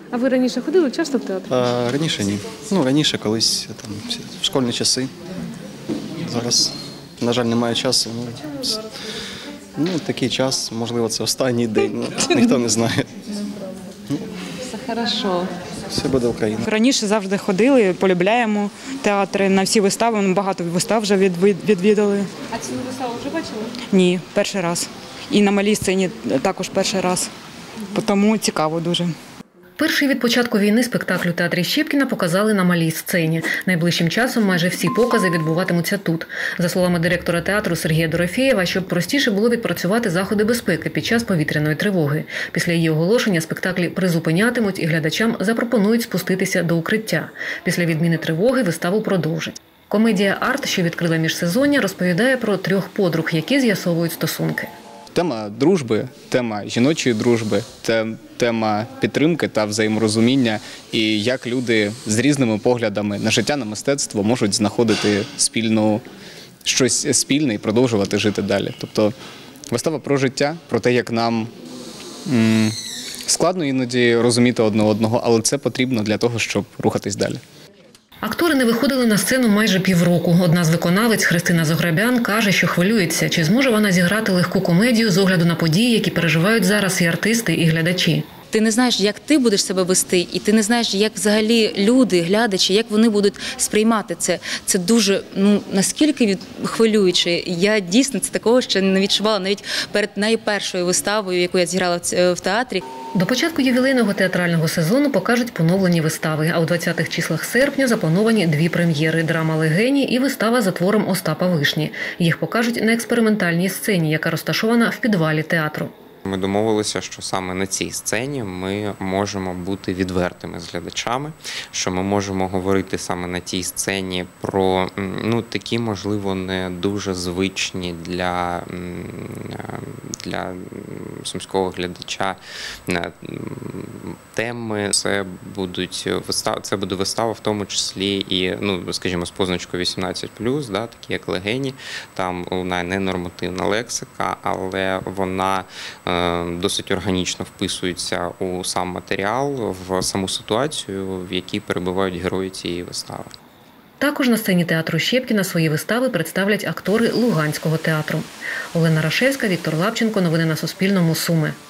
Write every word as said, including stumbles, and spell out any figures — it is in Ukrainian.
А ви раніше ходили часто в театр? А, раніше ні. Ну, раніше колись там в школьні часи. Зараз, на жаль, немає часу. Ну, ну такий час, можливо, це останній день. Ну, ніхто не знає. Все хорошо. Все буде Україна. Раніше завжди ходили, полюбляємо театри на всі вистави. Ми багато вистав вже відвідали. А цю виставу вже бачили? Ні, перший раз. І на малій сцені також перший раз. Тому цікаво дуже. Перший від початку війни спектакль у театрі Щепкіна показали на малій сцені. Найближчим часом майже всі покази відбуватимуться тут. За словами директора театру Сергія Дорофєєва, щоб простіше було відпрацювати заходи безпеки під час повітряної тривоги. Після її оголошення спектаклі призупинятимуть і глядачам запропонують спуститися до укриття. Після відміни тривоги виставу продовжать. Комедія «Арт», що відкрила міжсезоння, розповідає про трьох подруг, які з'ясовують стосунки. Тема дружби, тема жіночої дружби, тема підтримки та взаєморозуміння і як люди з різними поглядами на життя, на мистецтво можуть знаходити спільну, щось спільне і продовжувати жити далі. Тобто вистава про життя, про те, як нам м, складно іноді розуміти одне одного, але це потрібно для того, щоб рухатись далі. Актори не виходили на сцену майже півроку. Одна з виконавиць, Христина Зограбян, каже, що хвилюється, чи зможе вона зіграти легку комедію з огляду на події, які переживають зараз і артисти, і глядачі. Ти не знаєш, як ти будеш себе вести, і ти не знаєш, як взагалі люди, глядачі, як вони будуть сприймати це. Це дуже, ну, наскільки від... хвилююче. Я дійсно це такого ще не відчувала навіть перед найпершою виставою, яку я зіграла в театрі. До початку ювілейного театрального сезону покажуть поновлені вистави, а у двадцятих числах серпня заплановані дві прем'єри – драма «Легені» і вистава за твором Остапа Вишні. Їх покажуть на експериментальній сцені, яка розташована в підвалі театру. Ми домовилися, що саме на цій сцені ми можемо бути відвертими з глядачами, що ми можемо говорити саме на тій сцені про, ну, такі, можливо, не дуже звичні для, для сумського глядача теми. Це будуть вистав, це буде вистава в тому числі і, ну, скажімо, з позначкою вісімнадцять плюс, да, такі як «Легені», там вона не нормативна лексика, але вона досить органічно вписується у сам матеріал, в саму ситуацію, в якій перебувають герої цієї вистави. Також на сцені театру Щепкіна свої вистави представлять актори Луганського театру. Олена Рашевська, Віктор Лапченко. Новини на Суспільному. Суми.